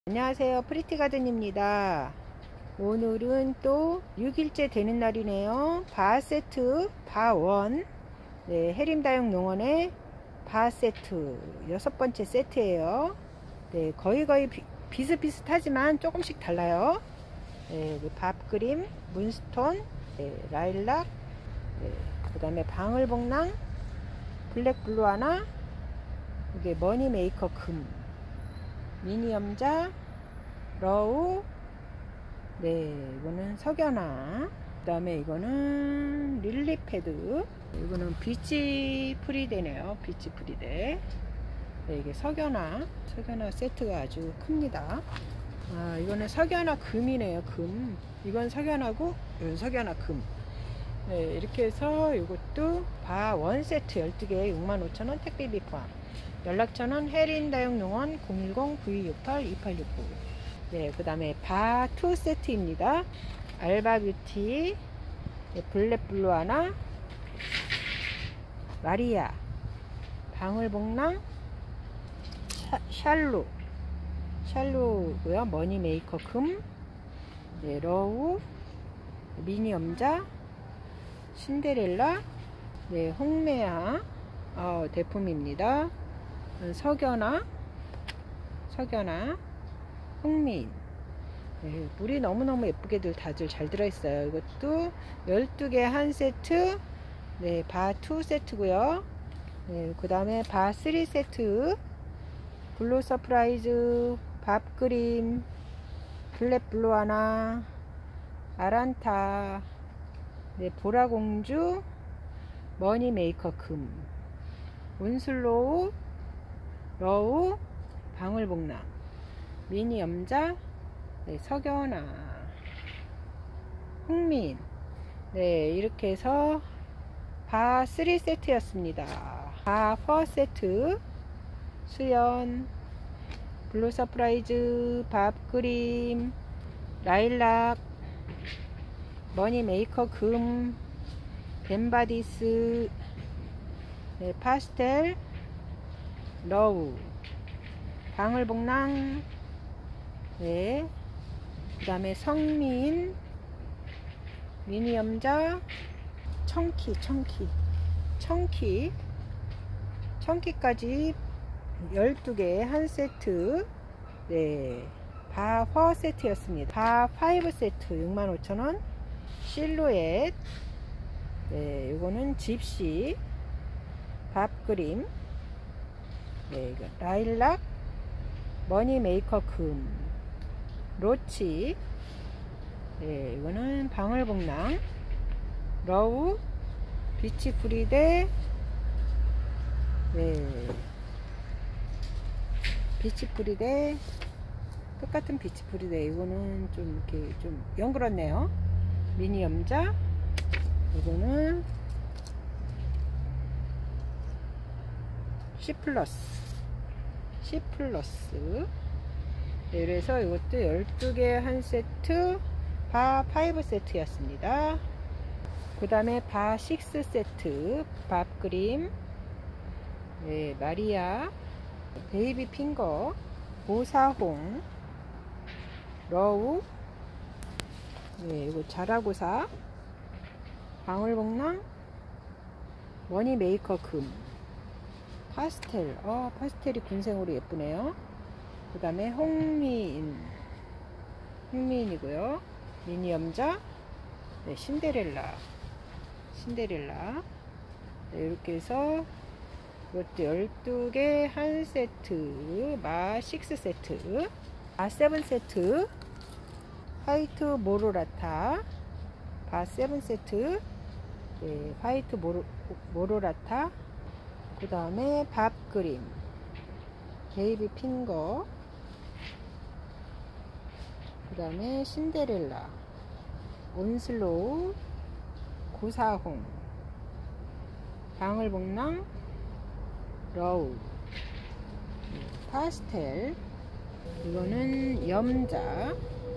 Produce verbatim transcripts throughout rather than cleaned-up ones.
안녕하세요, 프리티가든입니다. 오늘은 또 육 일째 되는 날이네요. 바 세트 바원, 네, 해림다육 농원의 바 세트 여섯 번째 세트예요. 네, 거의 거의 비, 비슷비슷하지만 조금씩 달라요. 네, 밥그림, 문스톤, 네, 라일락, 네, 그 다음에 방울복랑, 블랙블루 하나, 이게 머니메이커 금, 미니엄자, 러우, 네, 이거는 석연화, 그 다음에 이거는 릴리패드, 이거는 비치 프리데네요. 비치 프리데. 네, 이게 석연화, 석연화 세트가 아주 큽니다. 아, 이거는 석연화 금이네요. 금. 이건 석연화고, 이건 석연화 금. 네, 이렇게 해서 이것도 바 원 세트 열두 개 육만 오천 원 택배비 포함. 연락처는 해림다육농원 공일공 구이육팔 이팔육구. 네, 그 다음에 바 투 세트입니다. 알바뷰티, 네, 블랙블루 하나, 마리아, 방울복랑, 샬로, 샬로고요. 머니메이커 금, 네, 러우, 미니엄자, 신데렐라, 네, 홍매화 어, 대품입니다. 석연화, 석연화, 홍민. 네, 물이 너무너무 예쁘게들 다들 잘 들어있어요. 이것도 열두 개 한 세트, 네, 바 투 세트고요. 네, 그 다음에 바 쓰리 세트, 블루 서프라이즈, 밥그림, 블랙블루 하나, 아란타, 네, 보라공주, 머니메이커 금, 온슬로우, 러우, 방울복랑, 미니엄자, 네, 석연화, 홍민. 네, 이렇게 해서 바 쓰리 세트였습니다. 바 사 세트, 수연, 블루 서프라이즈, 밥그림, 라일락, 머니메이커 금, 벤바디스, 네, 파스텔, 러우, 방울복랑, 네, 그 다음에 성민, 미니엄자, 청키, 청키, 청키, 청키까지 열두 개 한 세트, 네, 바 사 세트였습니다. 바 오 세트 육만 오천 원, 실루엣, 네, 이거는 집시, 밥그림, 네, 이거 라일락, 머니메이커 금, 로치, 네, 이거는 방울복랑, 러우, 비치 프리데, 네, 비치 프리데, 똑같은 비치 프리데. 이거는 좀 이렇게 좀 연그렇네요. 미니엄자, 이거는 C 플러스, C 플러스. 네, 그래서 이것도 열두 개 한 세트, 바 오 세트였습니다. 그 다음에 바 육 세트, 밥그림, 네, 마리아, 베이비 핑거, 고사홍, 러우, 네, 이거 자라고사, 방울복랑, 머니메이커 금, 파스텔, 어, 파스텔이 군생으로 예쁘네요. 그 다음에 홍미인, 홍미인이고요. 미니엄자, 네, 신데렐라, 신데렐라. 네, 이렇게 해서 이것도 열두 개 한 세트, 마 육 세트, 바 칠 세트, 화이트 모로라타, 바 칠 세트, 네, 화이트 모로, 모로라타, 그 다음에 밥그림, 베이비 핑거, 그 다음에 신데렐라, 온슬로우, 고사홍, 방울복랑, 러우, 파스텔, 이거는 염자,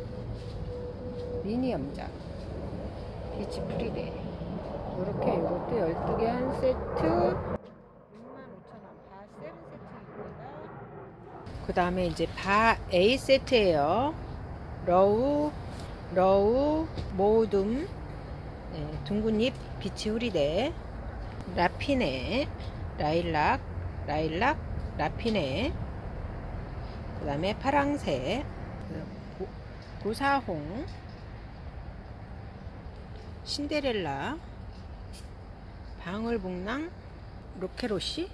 미니엄자, 비치 프리데. 이렇게 이것도 열두 개 한 세트, 육만 오천 원, 바 칠 세트입니다. 그 다음에 이제 바 A 세트예요. 러우, 러우, 모둠, 네, 둥근잎, 비치 후리대, 라피네, 라일락, 라일락, 라피네, 그 다음에 파랑새, 고, 고사홍, 신데렐라, 방울복랑, 로케로시,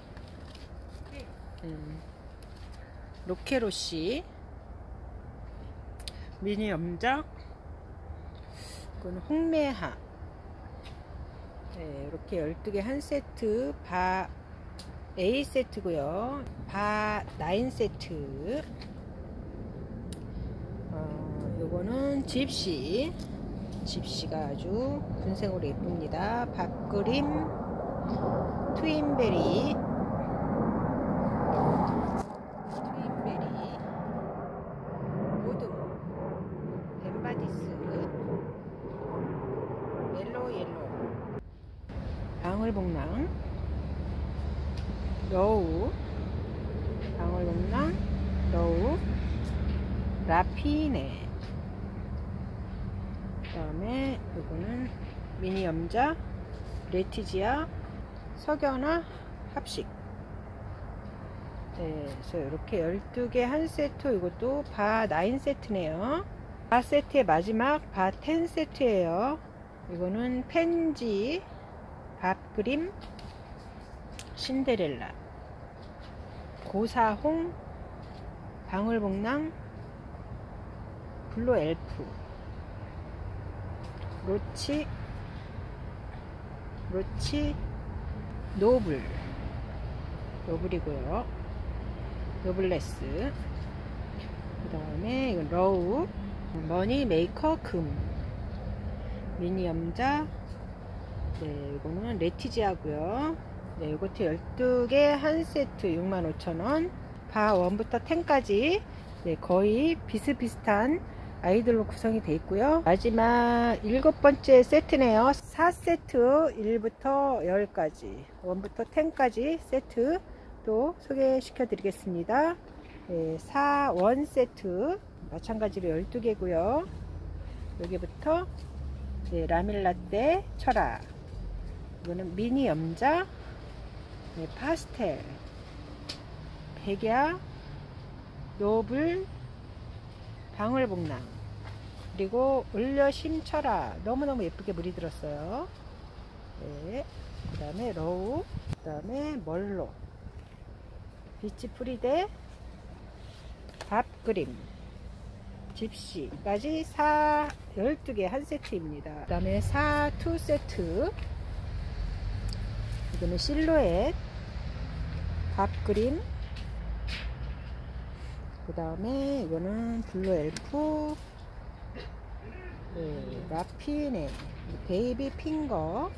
음, 로케로시, 미니 염작, 이건 홍매화. 네, 이렇게 열두 개 한 세트, 바 A 세트고요. 바 나인 세트. 어, 요거는 집시. 집시가 아주 군생으로 예쁩니다. 밥그림, 트윈베리, 트윈베리, 모둠, 벤바디스, 옐로우 옐로우, 방울복랑, 러우, 방울복랑, 러우, 라피네. 그 다음에 이거는 미니 염자, 레티지아, 석연화, 합식. 네, 그래서 이렇게 열두 개 한 세트. 이것도 바 나인 세트네요. 바 세트의 마지막 바 텐 세트예요. 이거는 펜지, 밥그림, 신데렐라, 고사홍, 방울복랑, 블루 엘프, 로치, 로치, 노블, 노블이고요. 노블레스. 그 다음에 이건 러우, 머니 메이커 금, 미니 염자. 네, 이거는 레티지아고요. 네, 이것도 열두 개 한 세트 육만 오천 원. 바 일부터 텐까지 네, 거의 비슷비슷한 아이들로 구성이 되어 있고요. 마지막 일곱 번째 세트네요. 사 세트 일부터 십까지, 일부터 텐까지 세트 또 소개시켜 드리겠습니다. 네, 사 원 세트 마찬가지로 열두 개고요. 여기부터 네, 라밀라떼 철학, 이거는 미니 염자, 네, 파스텔, 백야, 노블, 방울복랑, 그리고 을려심 철화. 너무너무 예쁘게 물이 들었어요. 네. 그 다음에 러우, 그 다음에 멀로, 비치 프리데, 밥그림, 집시까지 사, 열두 개 한 세트입니다. 그 다음에 사 이 세트. 이거는 실루엣, 밥그림, 그 다음에 이거는 블루 엘프, 네, 라피네, 베이비 핑거,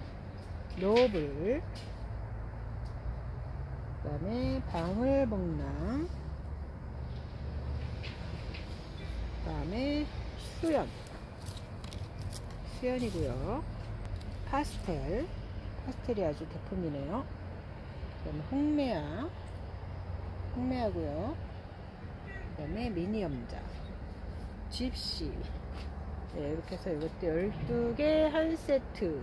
노블, 그 다음에 방울복랑, 그 다음에 수연, 수연이고요. 파스텔, 파스텔이 아주 대품이네요. 그 다음에 홍매화, 홍매화고요. 그 다음에 미니 염자, 집시. 네, 이렇게 해서 이것도 열두 개 한 세트.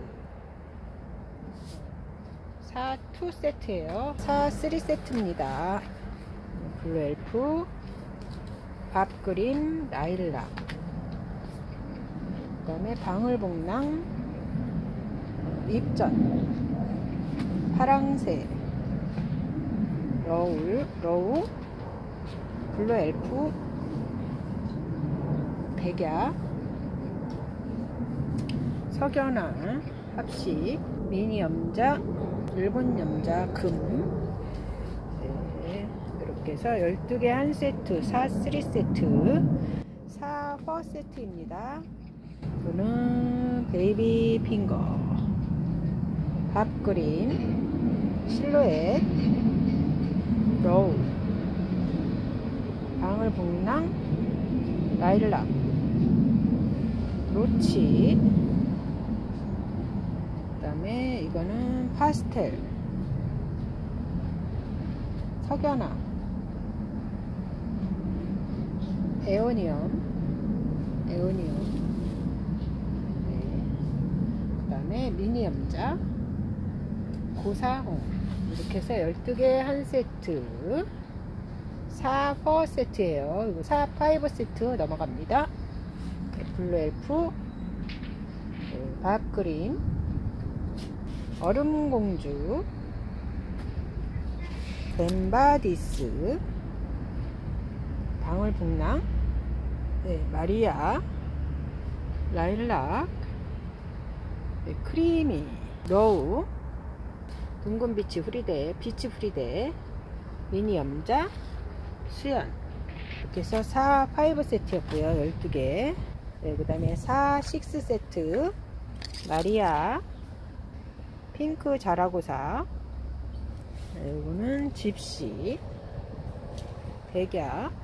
사 이 세트예요. 사 삼 세트입니다. 블루 엘프, 밥그림, 라일락, 그 다음에 방울복랑, 입전, 파랑새, 러울, 러우, 블루 엘프, 백야, 석연화, 합식, 미니 염자, 일본 염자, 금. 네, 이렇게 해서 열두 개 한 세트, 사 삼 세트, 사 사 세트입니다. 이거는 베이비 핑거, 밥그림, 실루엣, 러우, 방울복랑, 라일락, 로치, 그 다음에 이거는 파스텔, 석연화, 에오니엄, 에오니엄, 네. 그 다음에 미니엄자, 고사홍, 이렇게 해서 열두 개 한 세트, 사, 사 세트예요. 이거 사, 오 세트 넘어갑니다. 네, 블루 엘프, 네, 밥그림, 얼음공주, 벤바디스, 방울복랑, 네, 마리아, 라일락, 네, 크리미, 로우, 둥근 비치 후리대, 비치 후리대, 미니엄자, 수연, 이렇게 해서 사, 오 세트였고요. 열두 개. 네, 그 다음에 사, 육 세트, 마리아, 핑크 자라고사, 네, 이거는 집시, 백야,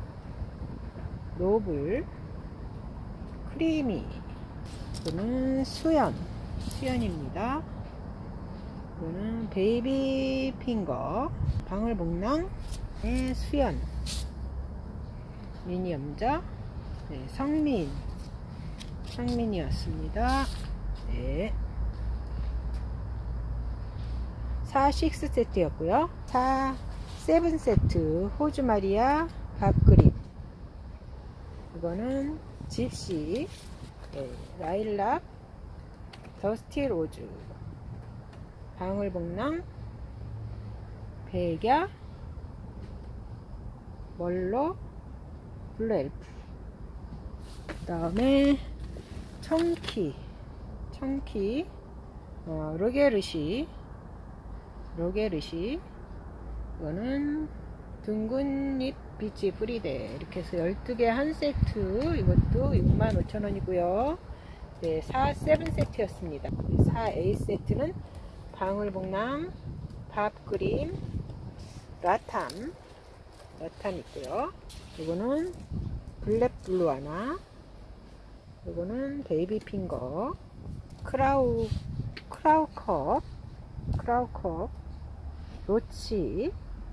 노블, 크리미, 이거는 수연, 수연입니다. 이거는 베이비 핑거, 방울복랑, 네, 수연, 미니엄자, 네, 성민, 성민이었습니다. 네. 사, 육 세트였고요. 사, 칠 세트, 호주 마리아, 밥그림, 이거는 집시, 네, 라일락, 더스티 로즈, 방울복랑, 백야, 멀로, 블루 엘프, 그 다음에 청키, 청키, 어, 로게르시, 로게르시, 이거는 둥근잎 비치 뿌리대, 이렇게 해서 열두 개 한 세트, 이것도 육만 오천 원이고요. 네, 사, 칠 세트였습니다. 사, 팔 세트는 방울복랑, 밥그림, 라탐, 라탐 있고요. 이거는 블랙블루 하나, 이거는 베이비 핑거, 크라우, 크라우컵, 크라우컵, 로치,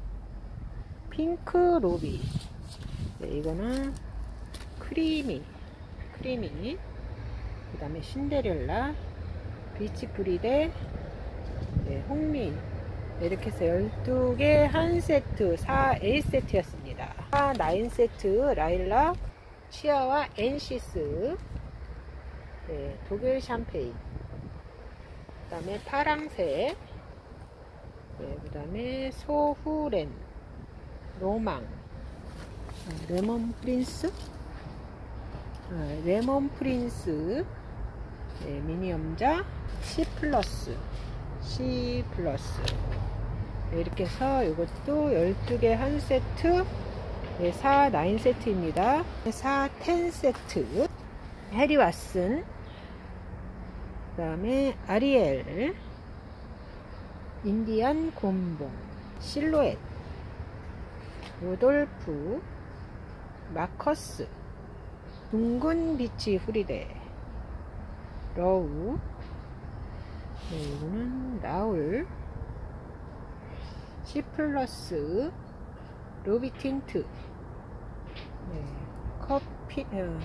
핑크 로비, 네, 이거는 크리미, 크리미, 그 다음에 신데렐라, 비치 브리데, 네, 홍미, 네, 이렇게 해서 열두 개 한 세트, 사, 팔 세트였습니다. 사, 구 세트, 라일락, 치아와 엔시스, 네, 독일 샴페인, 그 다음에 파랑색, 네, 그 다음에 소후렌, 로망, 아, 레몬 프린스, 아, 레몬 프린스, 네, 미니엄자, C 플러스, C 플러스, 네, 이렇게 해서 이것도 열두 개 한 세트, 네, 사, 구 세트입니다. 사, 십 세트, 해리 왓슨, 그 다음에 아리엘, 인디안 곰봉, 실루엣, 로돌프, 마커스, 둥근 비치 후리대, 러우, 네, 이거는 라울, C 플러스, 루비 틴트, 네, 커피, 어,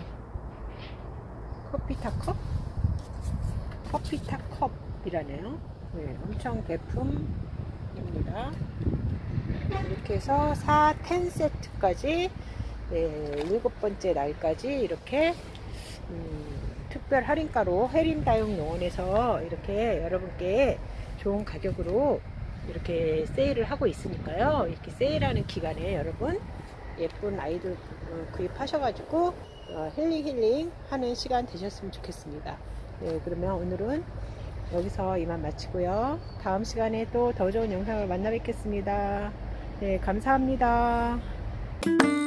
커피타 컵? 커피타 컵이라네요. 네, 엄청 제품입니다. 이렇게 해서 사, 십 세트까지, 네, 일곱 번째 날까지 이렇게 음, 특별 할인가로 해림다육 농원에서 이렇게 여러분께 좋은 가격으로 이렇게 세일을 하고 있으니까요. 이렇게 세일하는 기간에 여러분 예쁜 아이들 구입하셔가지고 어, 힐링 힐링 하는 시간 되셨으면 좋겠습니다. 네, 그러면 오늘은 여기서 이만 마치고요. 다음 시간에 또 더 좋은 영상을 만나 뵙겠습니다. 네, 감사합니다.